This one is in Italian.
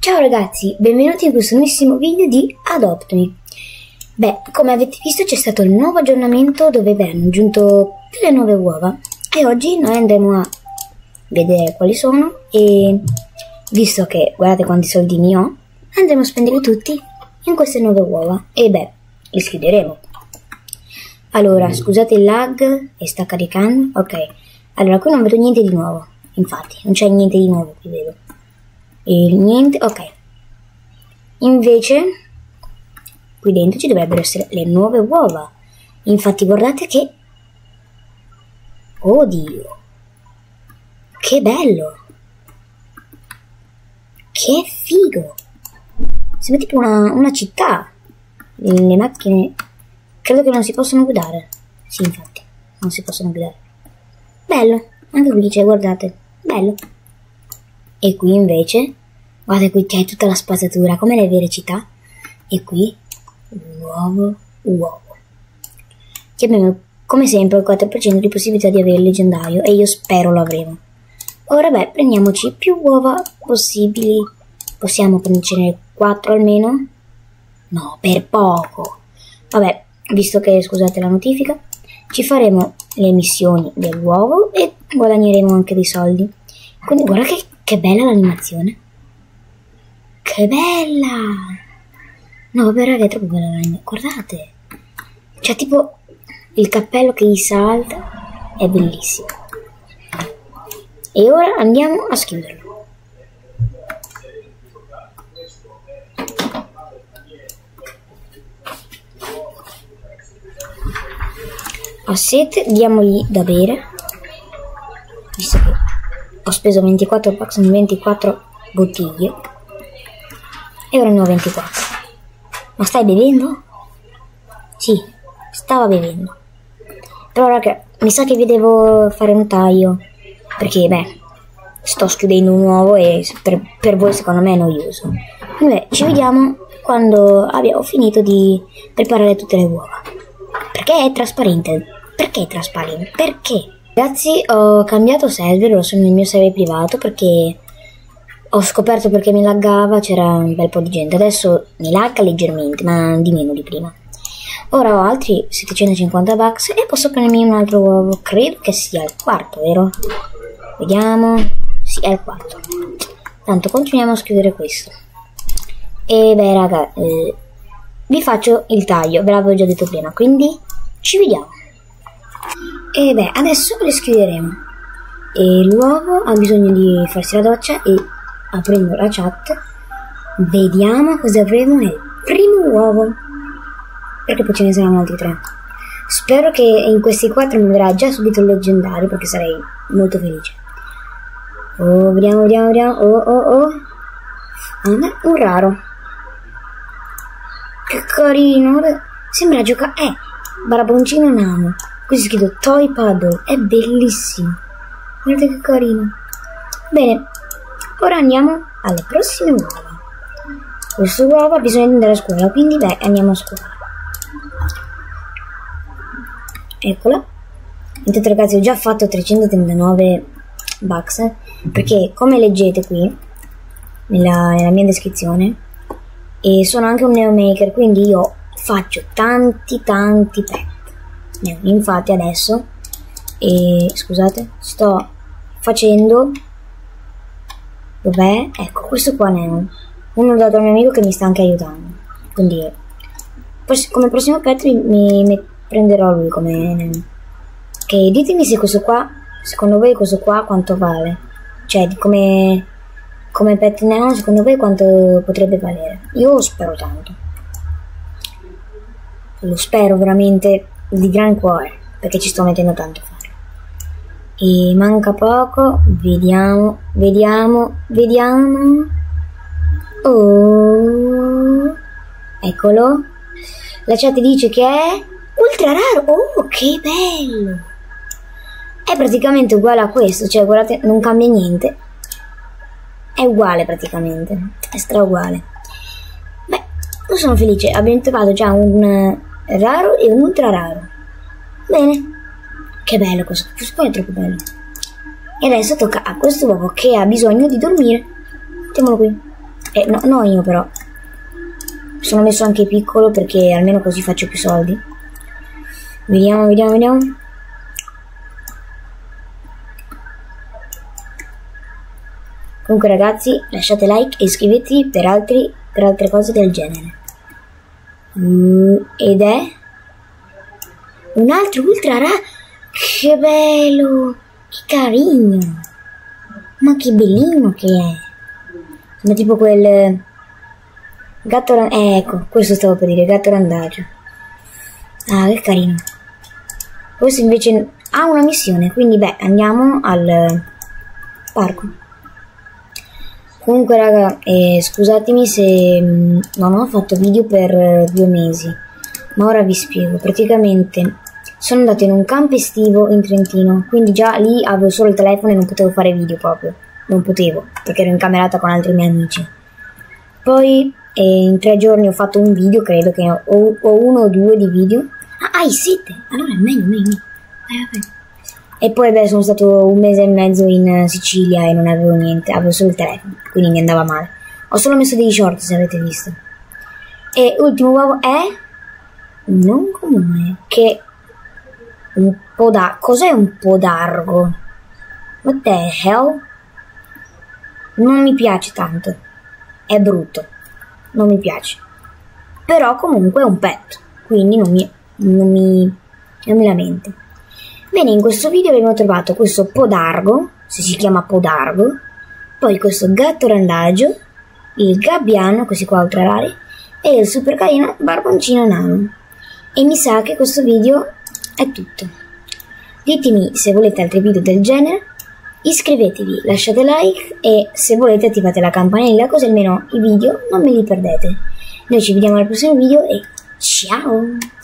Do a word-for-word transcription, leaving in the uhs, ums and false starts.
Ciao ragazzi, benvenuti in questo nuovissimo video di Adopt Me. Beh, come avete visto c'è stato il nuovo aggiornamento dove beh, hanno aggiunto delle nuove uova e oggi noi andremo a vedere quali sono e visto che guardate quanti soldini ho, andremo a spenderli tutti in queste nuove uova e beh, li schiuderemo. Allora, scusate il lag e sta caricando, ok. Allora, qui non vedo niente di nuovo, infatti, non c'è niente di nuovo qui vedo. E niente, ok. Invece qui dentro ci dovrebbero essere le nuove uova. Infatti guardate che oddio, che bello, che figo, sembra tipo una, una città. Le macchine credo che non si possono guidare. Sì, infatti non si possono guidare. Bello, anche qui c'è, guardate, bello. E qui invece, guarda qui c'è tutta la spazzatura, come le vere città. E qui, uovo, uovo. Qui abbiamo, come sempre, il quattro per cento di possibilità di avere il leggendario, e io spero lo avremo. Ora, beh, prendiamoci più uova possibili. Possiamo prendercene quattro almeno? No, per poco. Vabbè, visto che, scusate la notifica, ci faremo le missioni dell'uovo e guadagneremo anche dei soldi. Quindi guarda che Che bella l'animazione. Che bella. No, vabbè raga, è troppo bella l'animazione. Guardate. C'è tipo il cappello che gli salta. È bellissimo. E ora andiamo a schiuderlo. A sete diamogli da bere. Visto che ho speso ventiquattro packs in ventiquattro bottiglie e ora ne ho ventiquattro. Ma stai bevendo? Sì, stava bevendo. Però raga, mi sa che vi devo fare un taglio perché beh, sto schiudendo un uovo e per, per voi secondo me è noioso. Quindi beh, ci vediamo quando abbiamo finito di preparare tutte le uova. Perché è trasparente? Perché è trasparente? Perché? Ragazzi, ho cambiato server, ora sono nel mio server privato perché ho scoperto perché mi laggava, c'era un bel po' di gente. Adesso mi lagga leggermente, ma di meno di prima. Ora ho altri settecentocinquanta bucks e posso prendermi un altro uovo, credo che sia il quarto, vero? Vediamo, sì, è il quarto. Tanto continuiamo a scrivere questo. E beh raga, eh, vi faccio il taglio, ve l'avevo già detto prima, quindi ci vediamo. E beh, adesso le schiuderemo. E l'uovo ha bisogno di farsi la doccia e aprendo la chat vediamo cosa avremo nel primo uovo. Perché poi ce ne saranno altri tre. Spero che in questi quattro mi verrà già subito il leggendario perché sarei molto felice. Oh, vediamo, vediamo, vediamo. Oh, oh, oh. Ah, un raro. Che carino. Sembra giocare. Eh, Baraboncino Nano. Qui si scrive Toy Paddle, è bellissimo. Guardate che carino. Bene, ora andiamo alle prossime uova. Questo uovo ha bisogno di andare a scuola, quindi beh, andiamo a scuola. Eccola. Intanto ragazzi ho già fatto trecentotrentanove bucks, perché come leggete qui, nella, nella mia descrizione, e sono anche un neomaker, quindi io faccio tanti tanti pet. Infatti adesso e scusate sto facendo dov'è? Ecco questo qua Neo, uno dato al mio amico che mi sta anche aiutando, quindi come prossimo pet mi, mi, mi prenderò lui come Neo. Ok, ditemi se questo qua secondo voi questo qua quanto vale, cioè come come pet Neo secondo voi quanto potrebbe valere. Io spero tanto, lo spero veramente di gran cuore perché ci sto mettendo tanto a fare e manca poco. Vediamo, vediamo, vediamo. Oh, eccolo, la chat dice che è ultra raro. Oh, che bello, è praticamente uguale a questo, cioè guardate, non cambia niente, è uguale praticamente, è stra uguale. Beh, io sono felice, abbiamo trovato già un raro e un ultra raro. Bene, che bello questo, questo è troppo bello. E adesso tocca a questo uovo che ha bisogno di dormire. Mettiamolo qui. Eh, no, no io però. Mi sono messo anche piccolo perché almeno così faccio più soldi. Vediamo, vediamo, vediamo. Comunque ragazzi, lasciate like e iscrivetevi per, altri, per altre cose del genere. Uh, ed è un altro ultra raro. Che bello, che carino, ma che bellino che è. Ma tipo quel gatto, eh, ecco, questo stavo per dire, gatto randagio. Ah, che carino. Questo invece ha una missione, quindi beh, andiamo al parco. Comunque raga, eh, scusatemi se mh, non ho fatto video per eh, due mesi, ma ora vi spiego. Praticamente sono andato in un campo estivo in Trentino, quindi già lì avevo solo il telefono e non potevo fare video proprio. Non potevo, perché ero incamerata con altri miei amici. Poi eh, in tre giorni ho fatto un video, credo che ho, ho uno o due di video. Ah, hai sete? Allora è meglio, meglio, meglio. Vai, vai. E poi beh, sono stato un mese e mezzo in Sicilia e non avevo niente, avevo solo il telefono, quindi mi andava male. Ho solo messo dei short, se avete visto. E ultimo uovo è non comune, che un po' da... Cos'è un podargo? What the hell? Non mi piace tanto. È brutto. Non mi piace. Però comunque è un pet, quindi non mi, non mi, non mi lamento. Bene, in questo video abbiamo trovato questo podargo, se si chiama podargo, poi questo gatto randagio, il gabbiano, questi qua ultra rari, e il super carino barboncino nano. E mi sa che questo video è tutto. Ditemi se volete altri video del genere, iscrivetevi, lasciate like e se volete attivate la campanella così almeno i video non me li perdete. Noi ci vediamo al prossimo video e ciao!